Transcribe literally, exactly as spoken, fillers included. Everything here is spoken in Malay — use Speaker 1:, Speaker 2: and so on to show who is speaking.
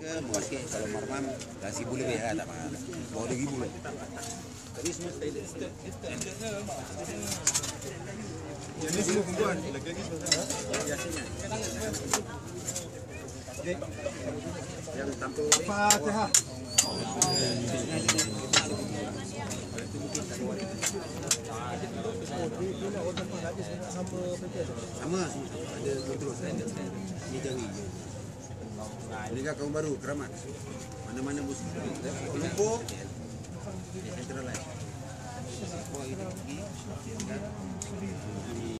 Speaker 1: ke mau ke kalau marmam kasih bulu ya tak mahal. Mau lagi bulu. Tapi semua style
Speaker 2: Jadi semua kumpulan lagi-lagi
Speaker 1: biasanya. Yang tampil
Speaker 2: Fatihah.
Speaker 1: sama ada kontrol saya ini jari ini kan kaum baru keramat mana-mana bus lumpur central line